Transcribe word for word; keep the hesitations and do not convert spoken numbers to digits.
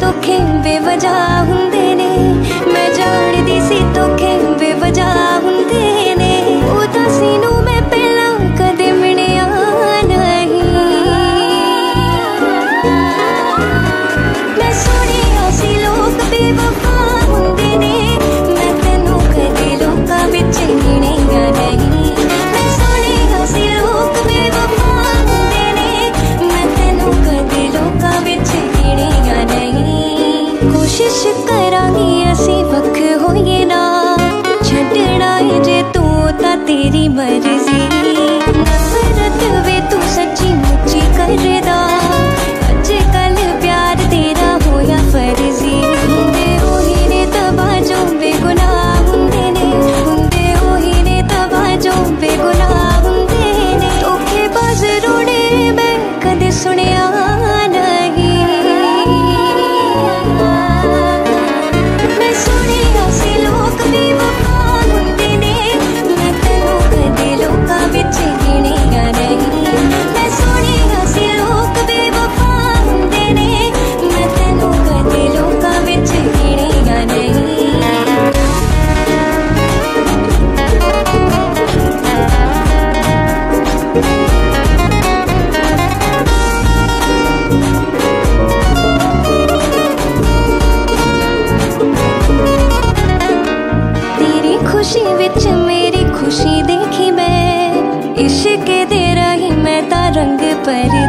धोखे बेवजह हुंदे ने, मैं जानदी सी धोखे बेवजह हुंदे ने। उदासी नूं मैं पहला कदे मिलिया नहीं, मैं सुनिया सी लोग बेवफा हुंदे ने, मैं तैनूं कदे लोकां विच गिणिया नहीं। मैं सुनिया सी लोग बेवफा हुंदे ने, मैं तैनूं कदे लोकां विच गिणिया नहीं। कोशिश करांगी असीं वख होइए ना, छड्डना है जे तू तां तेरी मर्जी। नफरत वे तू सच्ची मुच्ची करदा, अजकल प्यार तेरा होया फर्जी। हुंदे ओही ने तबाह जो बेगुनाह हुंदे ने, हुंदे ओही ने तबाह जो बेगुनाह हुंदे ने। धोखेबाज रोने मैं कदे सुनिया नहीं, मैं सुनिया सी लोग बेवफा हुंदे ने, मैं तैनूं कदे लोकां विच गिणिया नहीं। मैं सुनिया सी लोग बेवफा हुंदे ने, मैं तैनूं कदे लोकां विच गिणिया नहीं। तेरी खुशी विच मेरी खुशी देखी मैं, इश्क दे रही मैं तां रंग पर